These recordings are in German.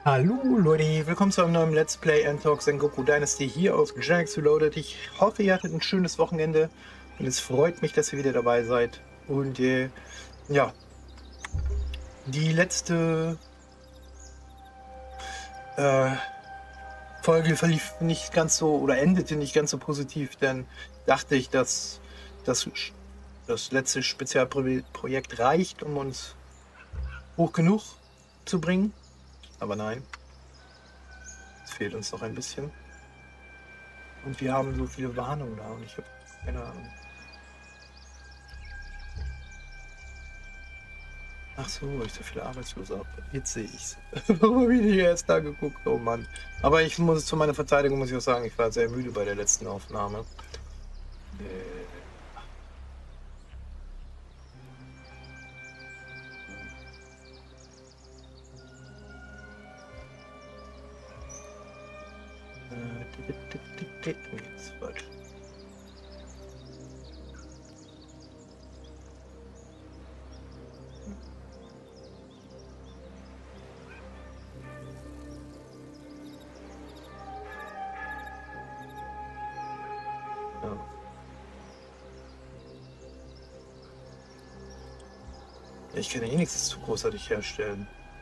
Hallo Leute, willkommen zu einem neuen Let's Play N-Talk Sengoku Dynasty hier auf Jax Reloaded. Ich hoffe, ihr hattet ein schönes Wochenende und es freut mich, dass ihr wieder dabei seid. Und ja, die letzte äh, Folge verlief nicht ganz so oder endete nicht ganz so positiv, denn dachte ich, dass das letzte Spezialprojekt reicht, um uns hoch genug zu bringen. Aber nein, es fehlt uns noch ein bisschen. Und wir haben so viele Warnungen da und ich habe keine Ahnung. Ach so, ich so viele Arbeitslose habe. Jetzt sehe ich's. Warum habe ich nicht erst da geguckt? Oh Mann. Aber ich muss zu meiner Verteidigung muss ich auch sagen, ich war sehr müde bei der letzten Aufnahme. Äh, Jetzt falsch. Ja. Ich kann ja eh nichts zu großartig herstellen.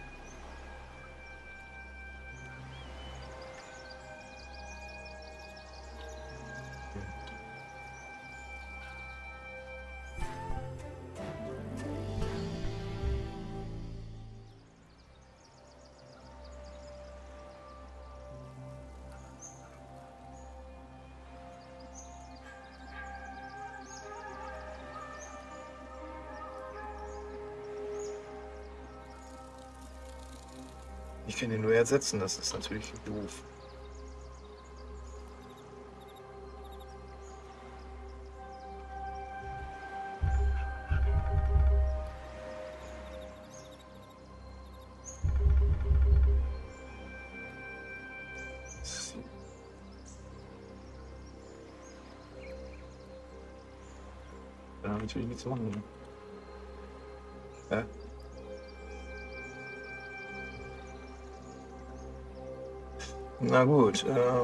Ich kann den nur ersetzen, das ist natürlich doof. So. Da habe ich natürlich nichts machen. Hä? Na gut,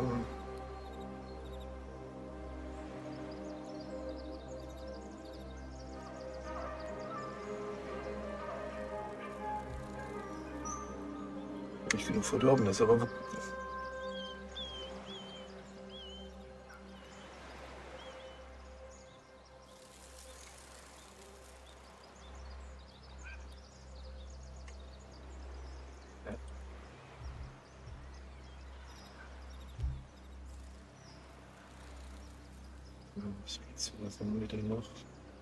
ich bin nur verdorben, das aber was haben wir denn noch?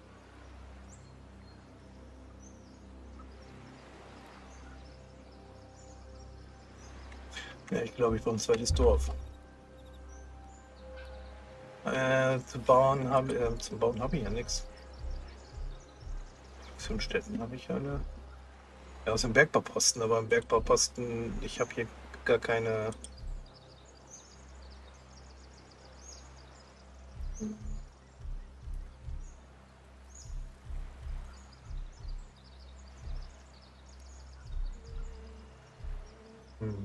Ja, ich glaube, ich brauche ein zweites Dorf. Zum Bauen habe ich ja nichts. Zum Städten habe ich eine. Ja, aus dem Bergbauposten, aber im Bergbauposten, ich habe hier gar keine. Hm.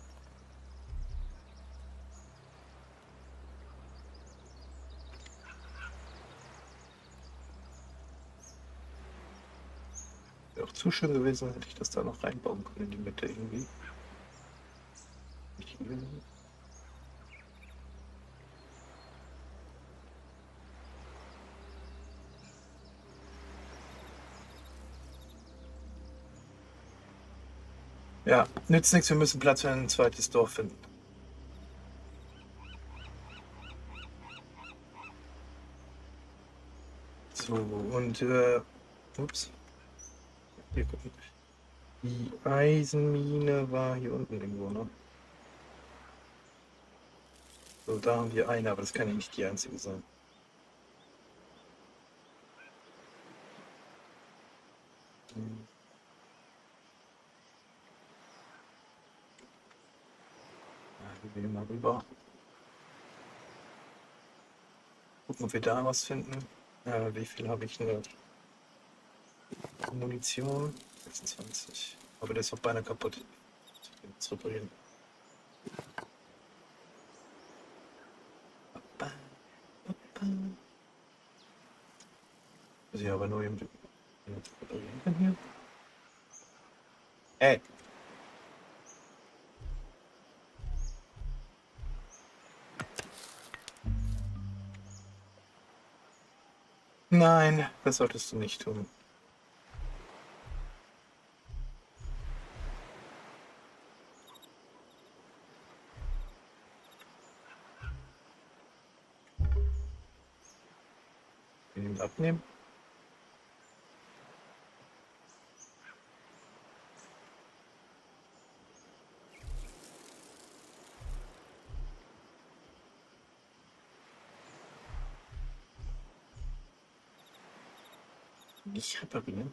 Wäre auch zu schön gewesen, hätte ich das da noch reinbauen können in die Mitte irgendwie. Nicht hier. Ja, nützt nichts, wir müssen Platz für ein zweites Dorf finden. So, und ups, hier gucken. Die Eisenmine war hier unten irgendwo, ne? So, da haben wir eine, aber das kann ja nicht die einzige sein. Hm. Ja, wir gehen mal rüber. Gucken, ob wir da was finden. Wie viel habe ich denn? Munition? 26. Aber der ist auch beinahe kaputt. nichts reparieren. Muss ich aber nur eben reparieren kann hier. Ey! Nein, das solltest du nicht tun. Den abnehmen. Nicht reparieren.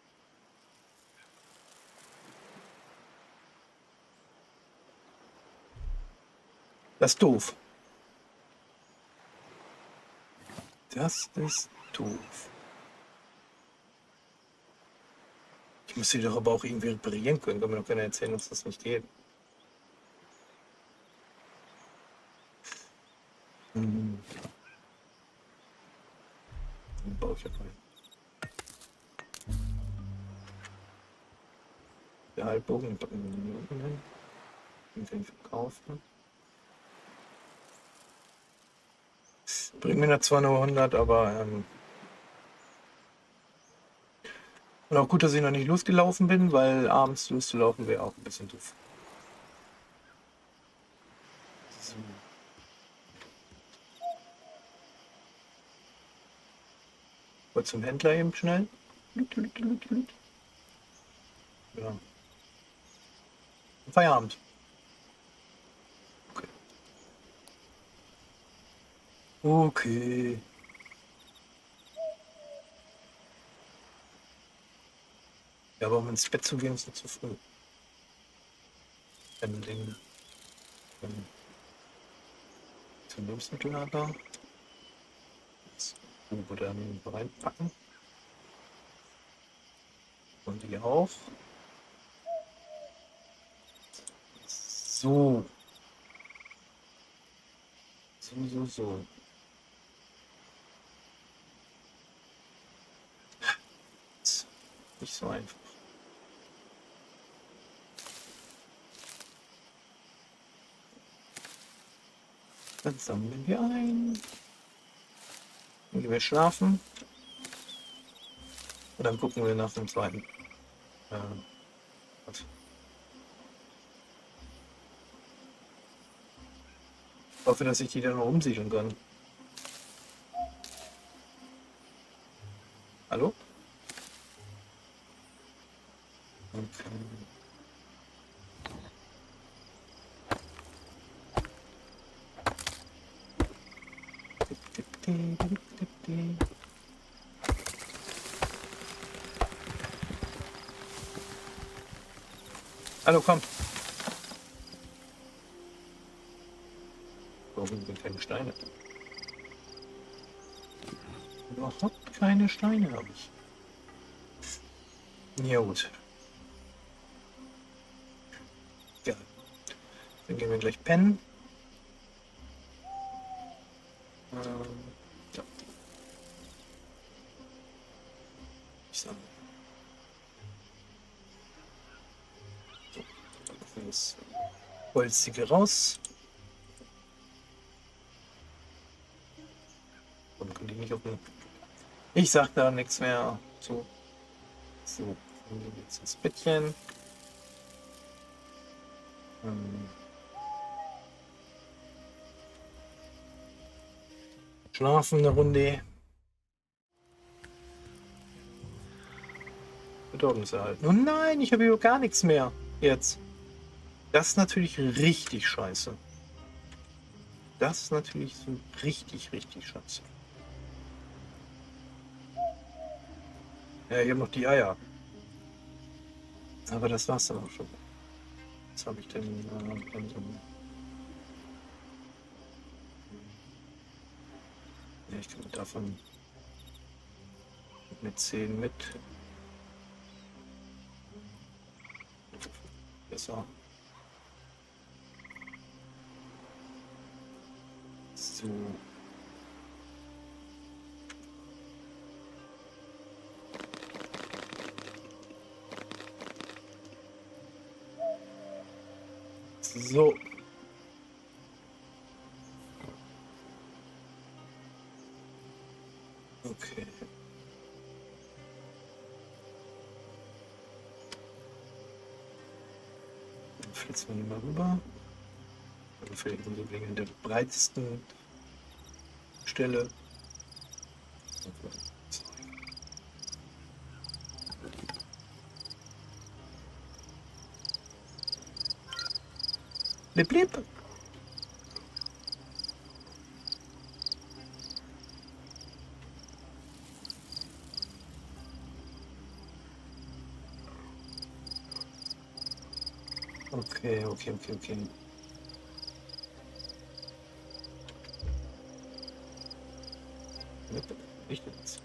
Das ist doof. Das ist doof. Ich muss sie doch aber auch irgendwie reparieren können. Kann mir doch keiner erzählen, dass das nicht geht. Hm. Den baue ich ja rein. Der Halbbogen packen wir hier unten hin. Den kann ich verkaufen. Bringt mir zwar nur 100, aber und auch gut, dass ich noch nicht losgelaufen bin, weil abends loszulaufen wäre auch ein bisschen doof. So. Kurz zum Händler eben schnell. Ja. Feierabend. Okay. Okay. Ja, aber um ins Bett zu gehen, ist nicht zu früh. Dann zum Lebensmittellager. Das Uwe dann reinpacken. Und die auch. So. So. Nicht so einfach. Dann sammeln wir ein. Dann gehen wir schlafen. Und dann gucken wir nach dem zweiten. Was? Ich hoffe, dass ich die dann noch umsiedeln kann. Hallo? Okay. Hallo, komm. Warum sind keine Steine? Überhaupt keine Steine habe ich. Ja gut. Ja. Dann gehen wir gleich pennen. Ja. Ich sag. So, dann das Holzige raus. Und kann die nicht auf den. Ich sag da nichts mehr. So. So, dann gehen wir jetzt ins Bettchen. Schlafen eine Runde. Bedeutungserhalten. Oh nein, ich habe hier gar nichts mehr. Jetzt. Das ist natürlich richtig scheiße. Das ist natürlich so richtig scheiße. Ja, ich habe noch die Eier. Aber das war's dann auch schon. Was habe ich denn so? Ja, ich kann davon mit 10 mit. Besser. So. So. Okay. Dann flitzen wir hier mal rüber. Also vielleicht so wegen der breitesten Stelle. Blip, blip. Okay, okay, okay, okay. Nicht jetzt.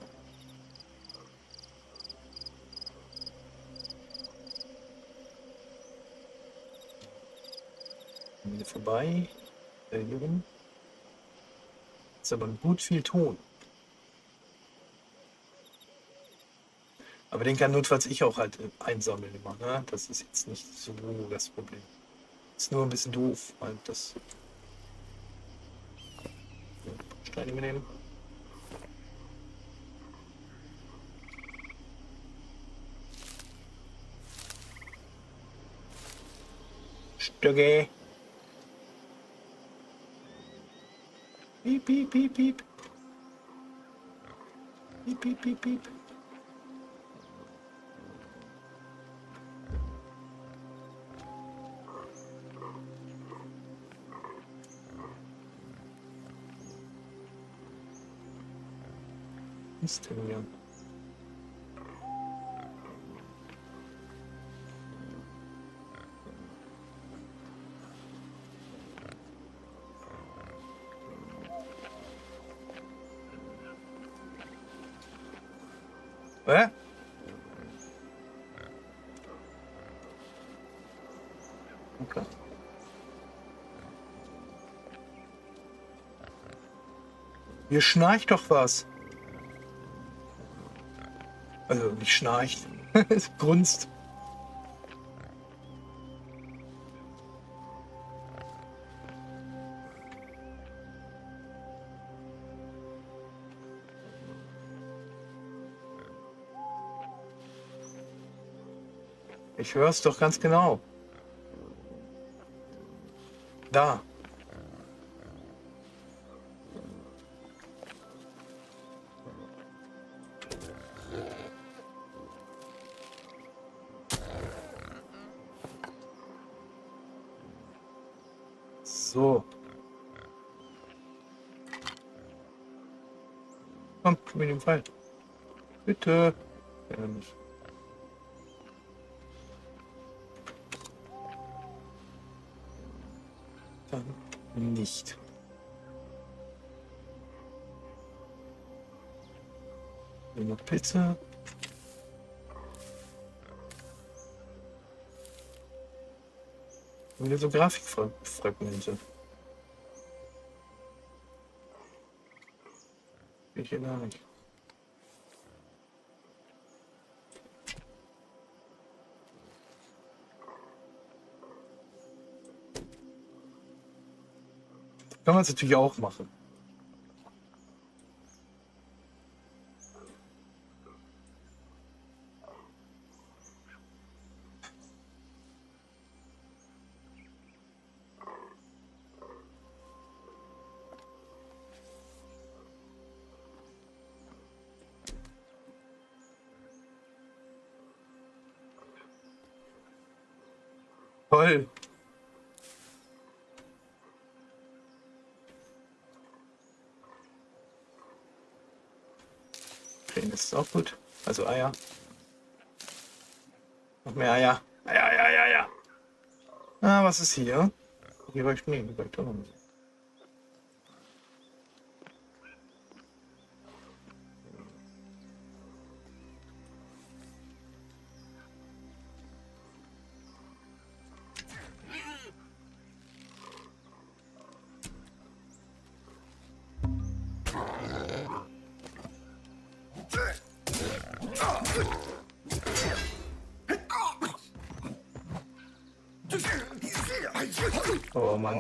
Hier vorbei. Hier rum. Ist aber gut viel Ton. Aber den kann notfalls ich auch halt einsammeln immer, ne? Das ist jetzt nicht so das Problem. Ist nur ein bisschen doof, halt das. Steine mitnehmen. Stöcke. Piep, piep, piep, piep. Piep, piep, piep, piep. Was ist denn hier? Hä? Okay. Hier schnarcht doch was. Also nicht schnarcht. Es grunzt. Ich höre es doch ganz genau. Da. So. Komm, tu mir den Fall. Bitte. Ja, nicht. Dann nicht. Nur noch Pilze. Und wieder so Grafikfragmente. Ich hier gar nicht. Kann man es natürlich auch machen. Toll. Okay, das ist auch gut. Also Eier. Noch mehr Eier. Eier, Eier, Eier, Eier. Ah, was ist hier? Hier war ich nie. Hier war ich doch noch nicht. Oh Mann.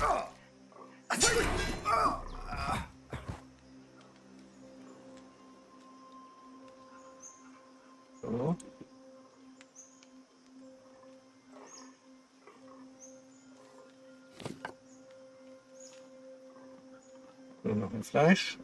So. Nur noch ein Fleisch.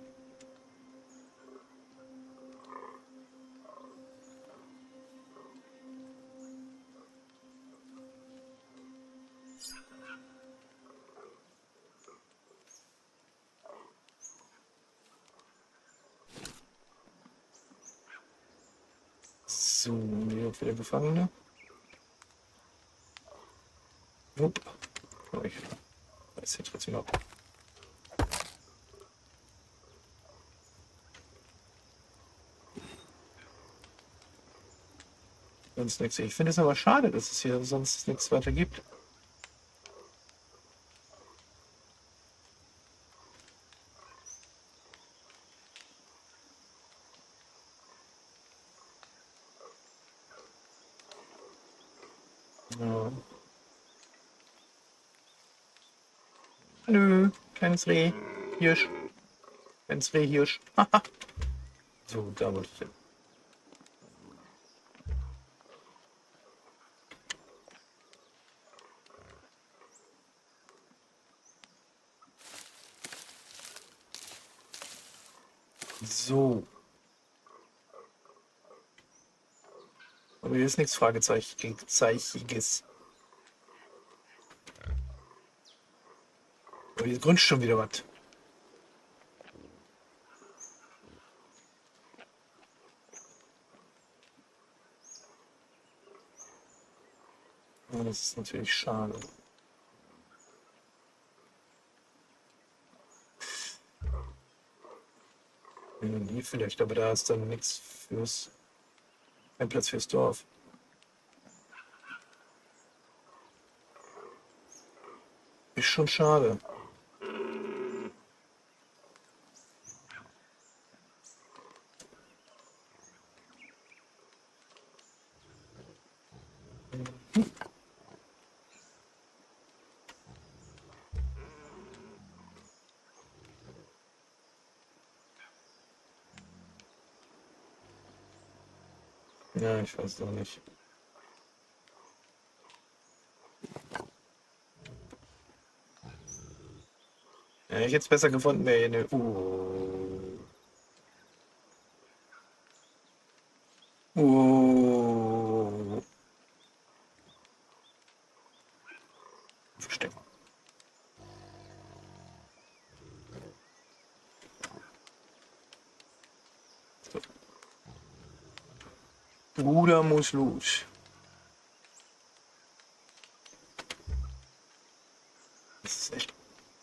So, hier für der Gefangene. Wupp. Oh, ich weiß hier trotzdem noch. Sonst nichts. Ich finde es aber schade, dass es hier sonst nichts weiter gibt. Ja. Hallo, kleines Reh. Hirsch. Kleines Reh, Hirsch. So, da wollte ich hin. So. Aber hier ist nichts Fragezeichiges. Aber hier grünscht schon wieder was. Oh, das ist natürlich schade. Hier vielleicht, aber da ist dann nichts fürs... Kein Platz fürs Dorf. Ist schon schade. Ja, ich weiß noch nicht. Ja, ich hätte es besser gefunden, wäre hier eine... Verstecken. So. Bruder muss los. Das ist echt...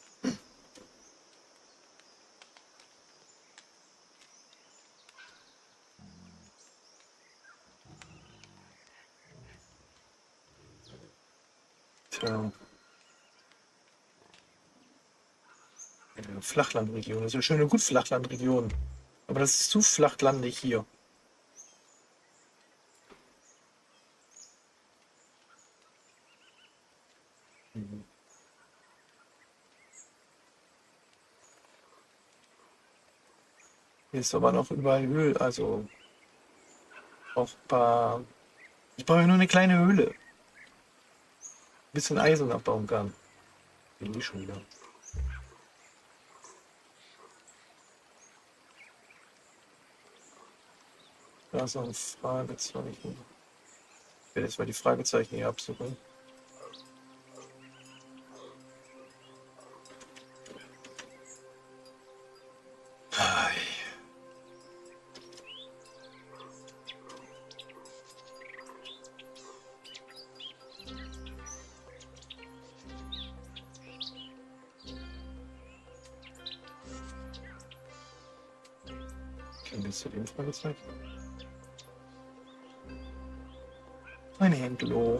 Tja. Flachlandregion. Das ist eine schöne, gut Flachlandregion. Aber das ist zu flachlandig hier. Hier ist aber noch überall Höhle, also auch ein paar... Ich brauche nur eine kleine Höhle. Ein bisschen Eisen abbauen kann. Bin ich schon wieder. Da ist noch ein Fragezeichen. Ich werde jetzt mal die Fragezeichen hier absuchen. Kennst du den Fragezeichen? Ein Händler.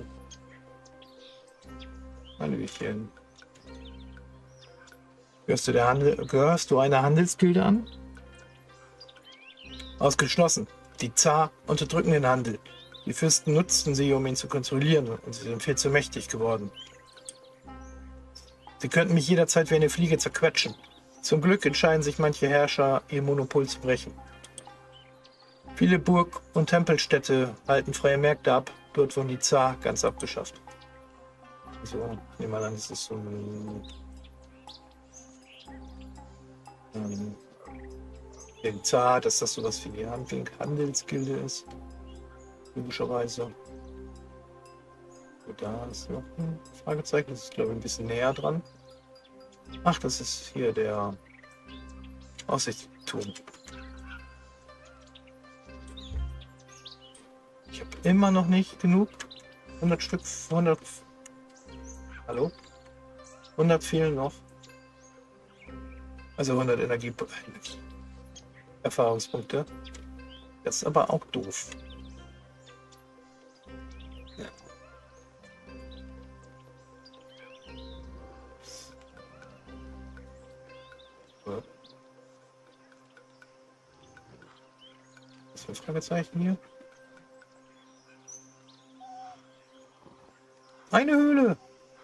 Hallöchen. Gehörst du einer Handelsgilde an? Ausgeschlossen. Die Zar unterdrücken den Handel. Die Fürsten nutzten sie, um ihn zu kontrollieren, und sie sind viel zu mächtig geworden. Sie könnten mich jederzeit wie eine Fliege zerquetschen. Zum Glück entscheiden sich manche Herrscher, ihr Monopol zu brechen. Viele Burg- und Tempelstädte halten freie Märkte ab. Dort wurden die Zar ganz abgeschafft. So, ich nehme mal an, das ist so ein... den Zar, dass das sowas wie die Handelsgilde ist. Logischerweise. So, da ist noch ein Fragezeichen. Das ist, glaube ich, ein bisschen näher dran. Ach, das ist hier der Aussichtsturm. Ich habe immer noch nicht genug. 100 Stück, 100... Hallo? 100 fehlen noch. Also 100 Erfahrungspunkte. Das ist aber auch doof. Ja. So. Was für ein Fragezeichen hier? Eine Höhle!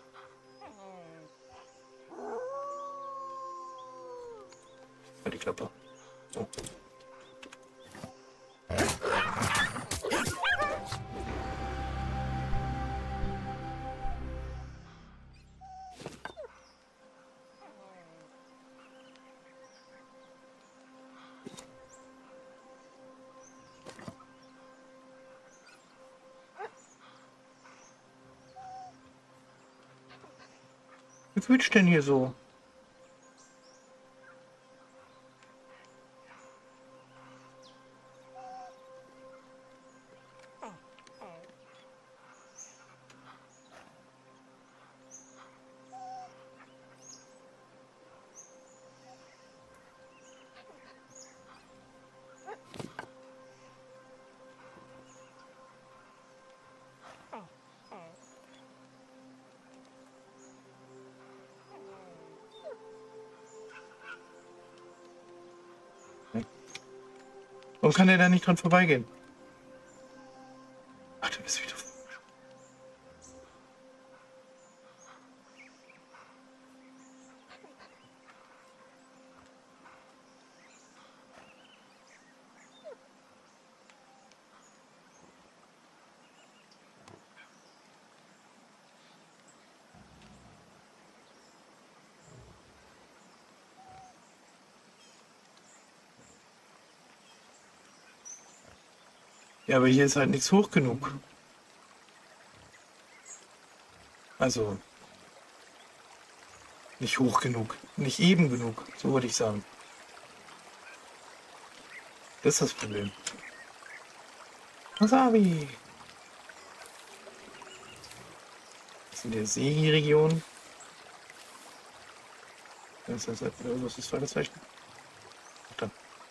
Die Klappe. Oh. Wie quietscht denn hier so? Warum kann er da nicht dran vorbeigehen? Ach, du bist wieder... Ja, aber hier ist halt nichts hoch genug. Also, nicht hoch genug. Nicht eben genug, so würde ich sagen. Das ist das Problem. Wasabi! Das ist in der Seeregion. Das ist das Fragezeichen. Da.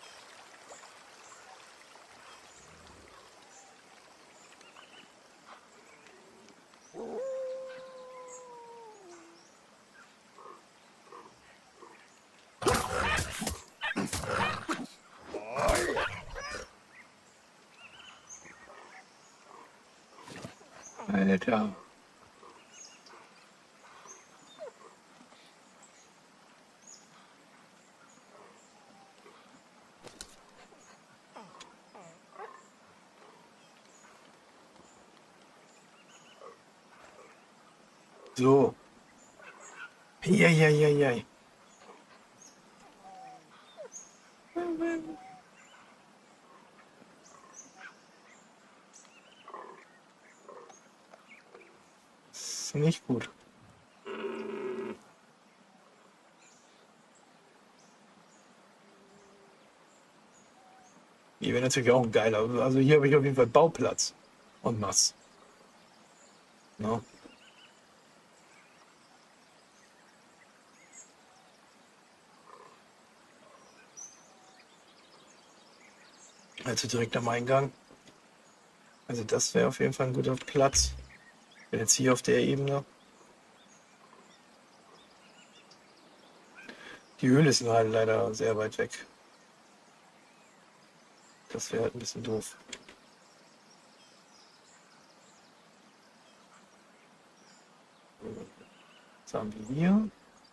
Alter. So. Eieieiei. Das ist nicht gut. Hier wäre natürlich auch ein geiler. Also hier habe ich auf jeden Fall Bauplatz. Und Mass. No. Also direkt am Eingang. Also das wäre auf jeden Fall ein guter Platz. Bin jetzt hier auf der Ebene. Die Höhle ist halt leider sehr weit weg. Das wäre halt ein bisschen doof. Was haben wir hier?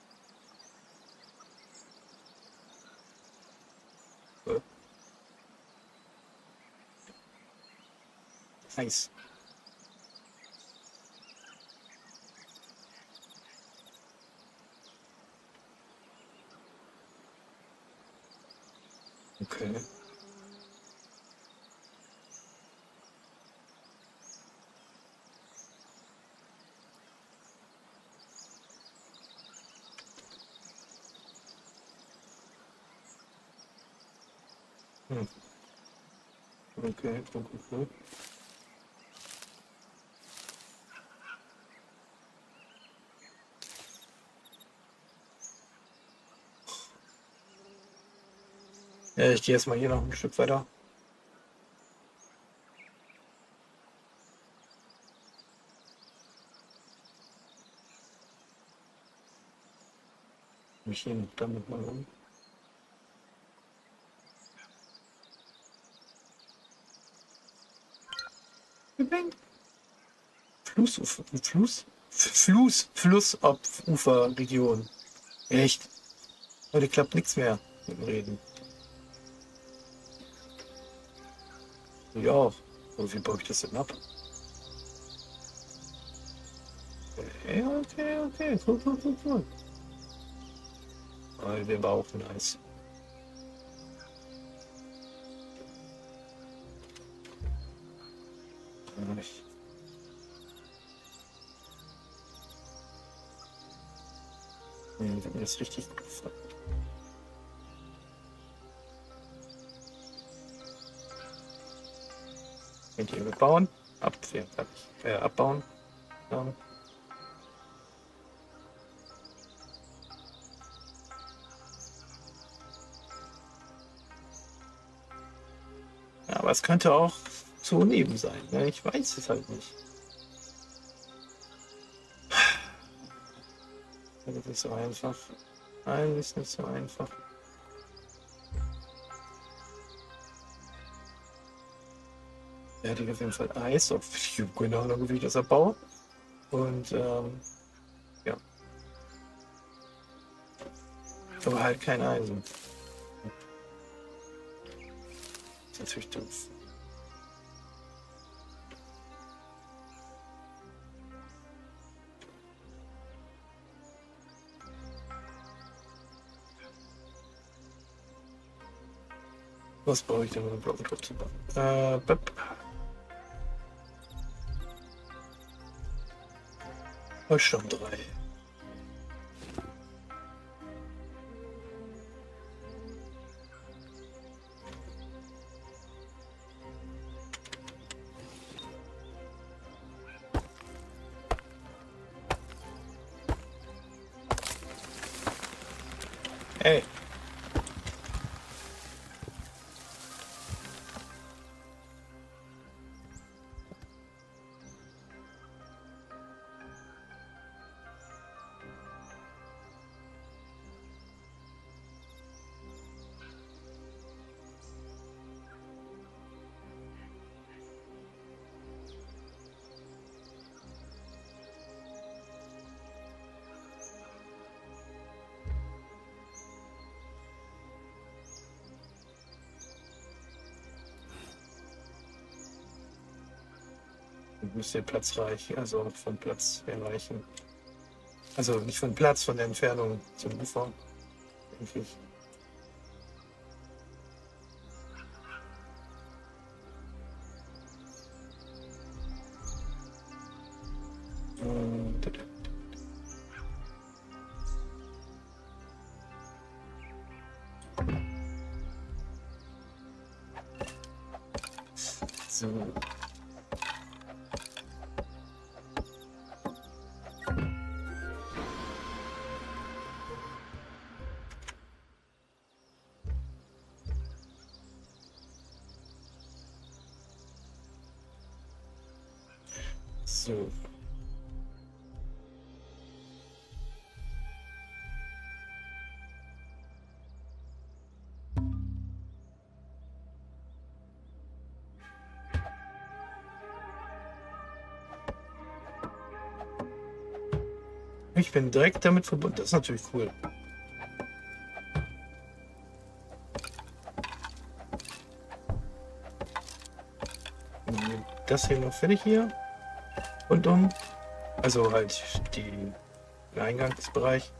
Eis. Okay. Hm. Okay, cool. Ja, ich gehe erstmal hier noch ein Stück weiter. Mich hier damit mal um. Flussuferregion. Echt? Heute klappt nichts mehr mit dem Reden. Ja auch. Und wie baue ich das denn ab? Okay. Cool. Oh, der war auch nice. Wird mir das richtig gut gefallen. Könnt ihr bebauen? Abbauen. Ja. Aber es könnte auch so neben sein. Ne? Ich weiß es halt nicht. Das ist nicht so einfach. Alles nicht so einfach. Ja, die auf jeden Fall Eis. Ich habe keine Ahnung, wie ich das abbaue. Und ja. Aber halt kein Eisen. Das ist natürlich doof. Was brauche ich denn, um einen Blockentopf zu bauen? Holzstamm 3. Ey. Müsste Platz reichen, also von Platz erreichen. Also nicht von Platz, von der Entfernung zum Ufer. Denke ich. So. So. Ich bin direkt damit verbunden. Das ist natürlich cool. Das hier noch fertig hier. Und also halt den Eingangsbereich.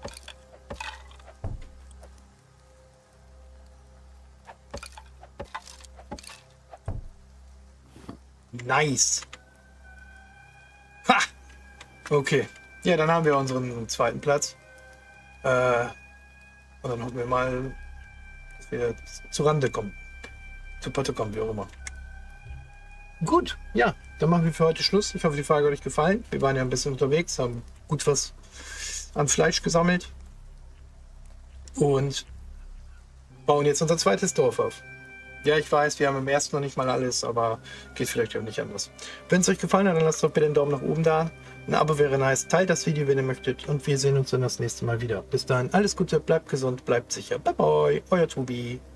Nice. Ha! Okay. Ja, dann haben wir unseren zweiten Platz. Und dann hoffen wir mal, dass wir zu Rande kommen. Zu Potte kommen, wie auch immer. Gut, ja, dann machen wir für heute Schluss. Ich hoffe, die Folge hat euch gefallen. Wir waren ja ein bisschen unterwegs, haben gut was an Fleisch gesammelt und bauen jetzt unser zweites Dorf auf. Ja, ich weiß, wir haben im ersten noch nicht mal alles, aber geht vielleicht auch nicht anders. Wenn es euch gefallen hat, dann lasst doch bitte einen Daumen nach oben da. Ein Abo wäre nice. Teilt das Video, wenn ihr möchtet. Und wir sehen uns dann das nächste Mal wieder. Bis dahin, alles Gute, bleibt gesund, bleibt sicher. Bye bye, euer Tobi.